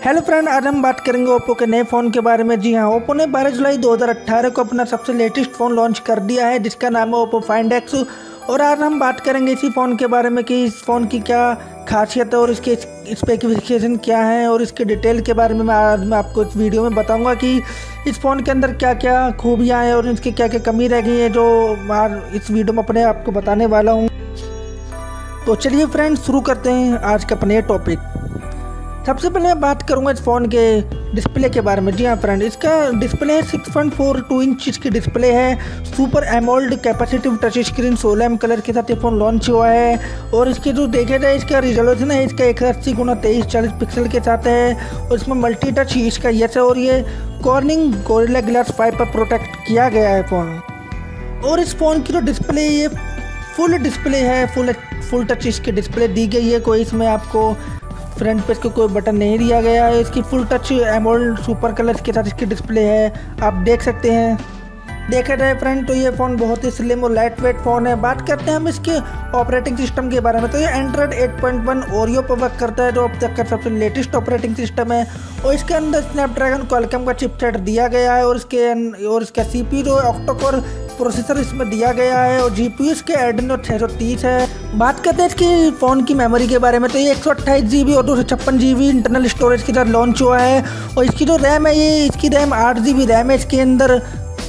Hello friend, आज हम बात करेंगे ओप्पो के नए फ़ोन के बारे में। जी हाँ, ओप्पो ने 12 जुलाई 2018 को अपना सबसे लेटेस्ट फ़ोन लॉन्च कर दिया है जिसका नाम है ओप्पो फाइंड एक्स। और आज हम बात करेंगे इसी फ़ोन के बारे में कि इस फ़ोन की क्या खासियत है और इसके स्पेसिफिकेशन क्या है और इसके डिटेल के बारे में आज मैं आपको इस वीडियो में बताऊंगा कि इस फ़ोन के अंदर क्या क्या खूबियाँ हैं और इसकी क्या क्या कमी रह गई है, जो मैं इस वीडियो में अपने आपको बताने वाला हूँ। तो चलिए फ्रेंड्स, शुरू करते हैं आज का अपने टॉपिक। सबसे पहले मैं बात करूंगा इस फ़ोन के डिस्प्ले के बारे में। जी हाँ फ्रेंड, इसका डिस्प्ले 6.42 इंच इसकी डिस्प्ले है। Super AMOLED capacitive touch screen 16 colour के साथ ये फ़ोन लॉन्च हुआ है। और इसके जो देखा जाए इसका रिजोल्यूशन है इसका 180x2340 पिक्सल के साथ है। और इसमें मल्टी टच इसका यस है और ये कॉर्निंग गोरिल्ला ग्लास 5 पर प्रोटेक्ट किया गया है फ़ोन। और इस फ़ोन की जो डिस्प्ले ये फुल डिस्प्ले है, फुल टच इसकी डिस्प्ले दी गई है। कोई इसमें आपको फ्रंट पे इसको कोई बटन नहीं दिया गया है। इसकी full touch AMOLED super colour के साथ इसकी डिस्प्ले है, आप देख सकते हैं। देखा जाए फ्रेंड तो ये फ़ोन बहुत ही स्लिम और लाइट वेट फ़ोन है। बात करते हैं हम इसके ऑपरेटिंग सिस्टम के बारे में, तो ये एंड्रॉयड 8.1 ओरियो पर वर्क करता है जो अब तक का सबसे लेटेस्ट ऑपरेटिंग सिस्टम है। और इसके अंदर स्नैपड्रैगन क्वालकॉम का चिपसेट दिया गया है और इसका CPU जो ऑक्टा-कोर प्रोसेसर इसमें दिया गया है और GPU इसके एड्रेनो 630 है। बात करते हैं इसकी फ़ोन की मेमोरी के बारे में, तो ये 128 GB और 256 GB इंटरनल स्टोरेज के साथ लॉन्च हुआ है। और इसकी जो रैम है इसकी रैम 8 GB रैम है इसके अंदर।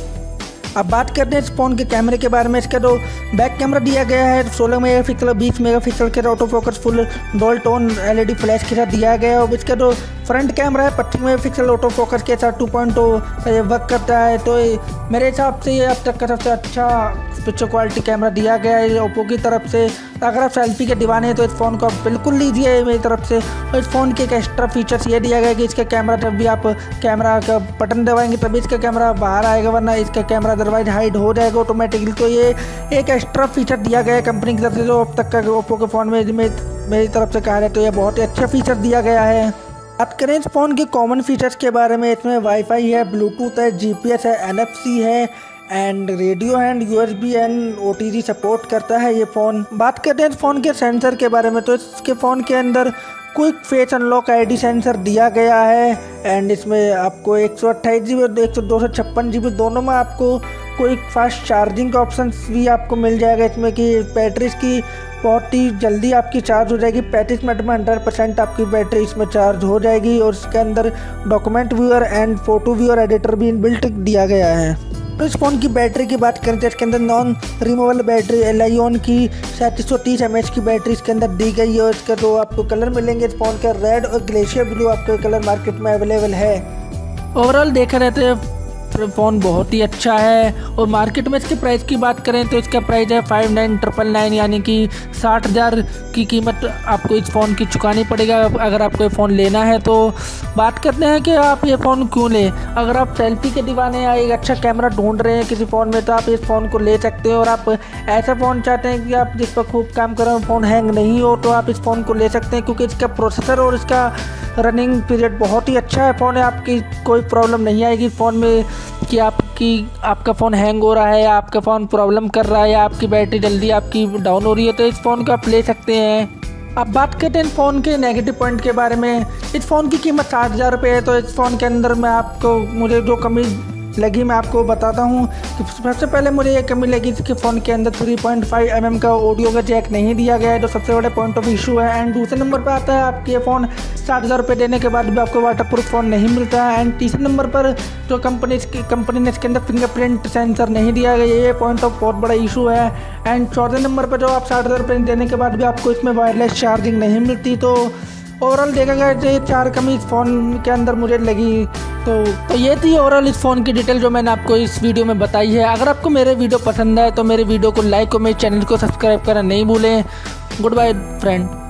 अब बात करते हैं इस फ़ोन के कैमरे के बारे में। इसका जो बैक कैमरा दिया गया है 16 मेगापिक्सल 20 मेगापिक्सल के auto focus full dual tone LED flash के साथ दिया गया है। और इसका जो फ्रंट कैमरा है 25 मेगापिक्सल ऑटो फोकस के साथ 2.0 से वर्क करता है। तो मेरे हिसाब से ये अब तक का सबसे अच्छा पिक्चर क्वालिटी कैमरा दिया गया है ओप्पो की तरफ से। अगर आप सेल्फी के दीवाने हैं तो इस फ़ोन को आप बिल्कुल लीजिए मेरी तरफ से। और इस फ़ोन के एक एक्स्ट्रा फीचर्स ये दिया गया है कि इसका कैमरा जब भी आप कैमरा का बटन दबाएंगे तभी इसका कैमरा बाहर आएगा, वरना इसका कैमरा अदरवाइज हाइड हो जाएगा ऑटोमेटिकली। तो ये एक एक्स्ट्रा फीचर दिया गया है कंपनी की तरफ से जो अब तक का ओप्पो के फ़ोन में मेरी तरफ से कहा जाए तो ये बहुत ही अच्छा फीचर दिया गया है। बात करें इस फ़ोन के कॉमन फीचर्स के बारे में, इसमें वाईफाई है, ब्लूटूथ है, GPS है, NFC है and radio and USB and OTG support करता है ये फ़ोन। बात करते हैं इस फ़ोन के सेंसर के बारे में, तो इसके फ़ोन के अंदर quick face unlock ID sensor दिया गया है। एंड इसमें आपको 128 GB और 256 GB दोनों में आपको क्विक फास्ट चार्जिंग का ऑप्शन भी आपको मिल जाएगा इसमें, कि बैटरी की बहुत ही जल्दी आपकी चार्ज हो जाएगी। 35 मिनट में 100% आपकी बैटरी इसमें चार्ज हो जाएगी। और इसके अंदर document viewer and photo viewer editor भी इनबिल्ट दिया गया है। तो इस फ़ोन की बैटरी की बात करें तो इसके अंदर नॉन रिमूवेबल बैटरी LiON की 3730 mAh की बैटरी इसके अंदर दी गई है। और इसका जो आपको कलर मिलेंगे इस फ़ोन का रेड और ग्लेशियर ब्लू आपको कलर मार्केट में अवेलेबल है। ओवरऑल देखा रहते हैं फ़ोन बहुत ही अच्छा है। और मार्केट में इसके प्राइस की बात करें तो इसका प्राइस है 59,999, यानी कि 60,000 की कीमत आपको इस फ़ोन की चुकानी पड़ेगा अगर आपको ये फ़ोन लेना है। तो बात करते हैं कि आप ये फ़ोन क्यों लें। अगर आप सेल्फी के दीवाने या एक अच्छा कैमरा ढूंढ रहे हैं किसी फ़ोन में तो आप इस फ़ोन को ले सकते हो। और आप ऐसा फ़ोन चाहते हैं कि आप जिस पर खूब काम करें, फ़ोन हैंग नहीं हो, तो आप इस फ़ोन को ले सकते हैं क्योंकि इसका प्रोसेसर और इसका रनिंग पीरियड बहुत ही अच्छा है फ़ोन है। आपकी कोई प्रॉब्लम नहीं आएगी फ़ोन में कि आपका फ़ोन हैंग हो रहा है या आपका फ़ोन प्रॉब्लम कर रहा है या आपकी बैटरी जल्दी आपकी डाउन हो रही है, तो इस फ़ोन को आप ले सकते हैं। अब बात करते हैं इस फ़ोन के नेगेटिव पॉइंट के बारे में। इस फ़ोन की कीमत 60,000 रुपये है। तो इस फ़ोन के अंदर मुझे जो कमी लगी मैं आपको बताता हूँ कि सबसे पहले मुझे ये कमी लगी कि फ़ोन के अंदर 3.5 mm का ऑडियो का जैक नहीं दिया गया है जो सबसे बड़ा पॉइंट ऑफ इशू है। एंड दूसरे नंबर पर आता है आपके ये फ़ोन 60,000 रुपये देने के बाद भी आपको वाटरप्रूफ फ़ोन नहीं मिलता है। एंड तीसरे नंबर पर जो कंपनी ने इसके अंदर फिंगरप्रिंट सेंसर नहीं दिया गया, ये पॉइंट ऑफ बहुत बड़ा इशू है। एंड चौथे नंबर पर जो आप 60,000 रुपये देने के बाद भी आपको इसमें वायरलेस चार्जिंग नहीं मिलती। तो ओवरऑल देखा गया तो ये 4 कमी इस फ़ोन के अंदर मुझे लगी। तो ये थी ओवरऑल इस फ़ोन की डिटेल जो मैंने आपको इस वीडियो में बताई है। अगर आपको मेरे वीडियो पसंद आए तो मेरे वीडियो को लाइक और मेरे चैनल को सब्सक्राइब करना नहीं भूलें। Goodbye friend.